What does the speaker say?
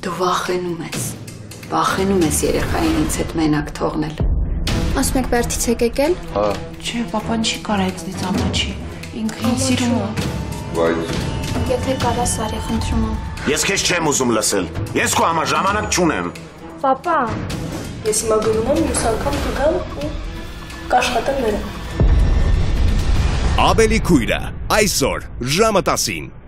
Դու վախենում ես երեխային ինձ հետ մենակ թողնել։ Ասում եք Բերդից եք եկել։ Հա։ Չէ, պապան չի կարա ինձնից ամաչի։ Ինքը ինձ սիրում է։ Բայց Եթե կարա Սարի խնդրում եմ։ Ես քեզ չեմ ուզում լսել։ Ես քո համար ժամանակ չունեմ։ Պապա, Ես հիմա գնում եմ, մյուս անգամ կգամ ու կաշխատեմ նրան։ Ավելի քույրը այսօր ժամը 10-ին։